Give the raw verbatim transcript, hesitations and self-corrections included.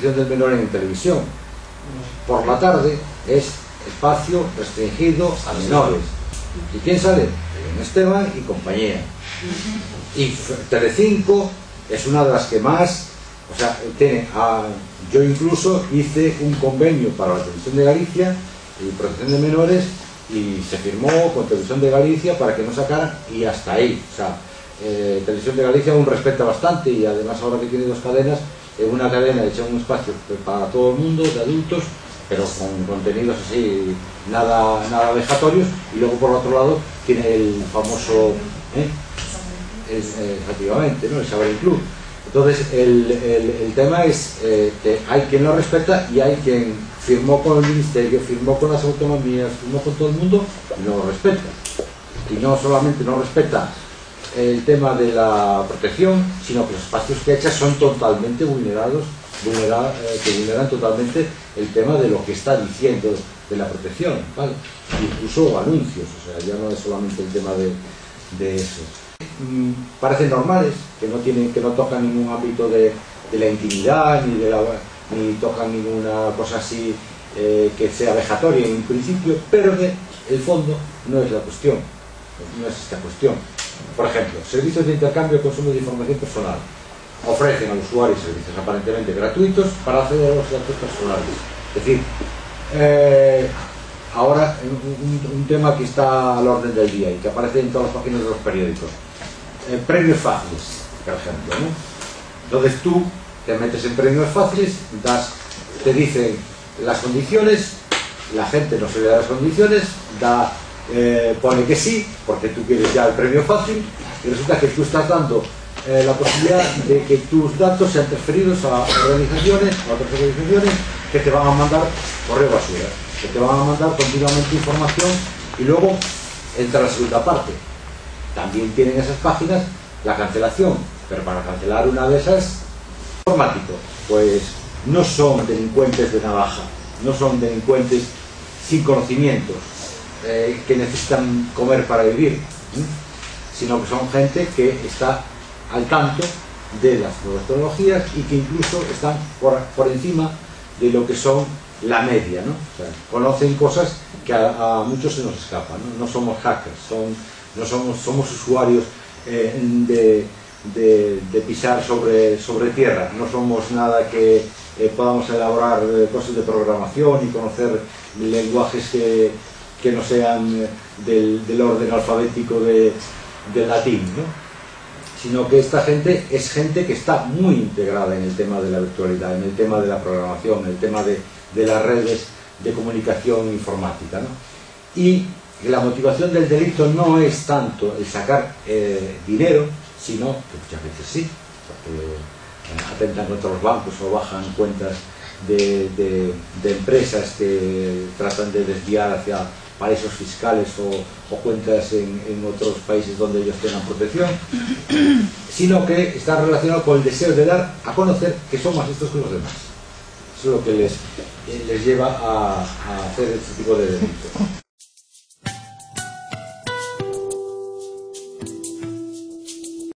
protección del menor en televisión. Por la tarde es espacio restringido a menores. ¿Y quién sale? Belén Esteban y compañía. Y Telecinco es una de las que más, o sea, tiene a, yo incluso hice un convenio para la Televisión de Galicia y protección de menores, y se firmó con Televisión de Galicia para que no sacaran, y hasta ahí. O sea, eh, Televisión de Galicia aún respeta bastante, y además ahora que tiene dos cadenas, eh, una cadena hecha un espacio para todo el mundo, de adultos, pero con contenidos así, nada, nada vejatorios, y luego por otro lado tiene el famoso, ¿eh? el, eh, efectivamente, ¿no? El Saber Club. Entonces el, el, el tema es eh, que hay quien lo respeta y hay quien firmó con el Ministerio, firmó con las autonomías, firmó con todo el mundo y no lo respeta. Y no solamente no respeta el tema de la protección, sino que los espacios que echa son totalmente vulnerados, vulnera, eh, que vulneran totalmente el tema de lo que está diciendo de la protección, ¿vale? Incluso anuncios, o sea, ya no es solamente el tema de, de eso. Mm, parecen normales, que no tienen, que no tocan ningún ámbito de, de la intimidad, ni de la, ni tocan ninguna cosa así eh, que sea vejatoria en un principio, pero que el fondo no es la cuestión, no es esta cuestión. Por ejemplo, servicios de intercambio y consumo de información personal. Ofrecen al usuario servicios aparentemente gratuitos para acceder a los datos personales. Es decir, eh, ahora un, un tema que está al orden del día y que aparece en todas las páginas de los periódicos. Eh, premios fáciles, por ejemplo, ¿no? Entonces tú te metes en premios fáciles, das, te dicen las condiciones, la gente no se le da las condiciones, da, eh, pone que sí, porque tú quieres ya el premio fácil, y resulta que tú estás dando eh, la posibilidad de que tus datos sean transferidos a organizaciones, a otras organizaciones que te van a mandar correo basura, que te van a mandar continuamente información, y luego entra la segunda parte. También tienen esas páginas la cancelación, pero para cancelar una de esas, informático, pues no son delincuentes de navaja, no son delincuentes sin conocimientos, eh, que necesitan comer para vivir, ¿eh? Sino que son gente que está al tanto de las nuevas tecnologías y que incluso están por, por encima de lo que son la media, ¿no? O sea, conocen cosas que a, a muchos se nos escapan, ¿no? No somos hackers, son, no somos, somos usuarios eh, de, de, de pisar sobre, sobre tierra, no somos nada que eh, podamos elaborar eh, cosas de programación y conocer lenguajes que, que no sean eh, del, del orden alfabético de, del latín, ¿no? Sino que esta gente es gente que está muy integrada en el tema de la virtualidad, en el tema de la programación, en el tema de, de las redes de comunicación informática, ¿no? Y la motivación del delito no es tanto el sacar eh, dinero, sino que muchas veces sí, porque eh, atentan contra los bancos o bajan cuentas de, de, de empresas que tratan de desviar hacia paraísos fiscales o, o cuentas en, en otros países donde ellos tengan protección, sino que está relacionado con el deseo de dar a conocer que son más estos que los demás. Eso es lo que les, les lleva a, a hacer este tipo de delitos.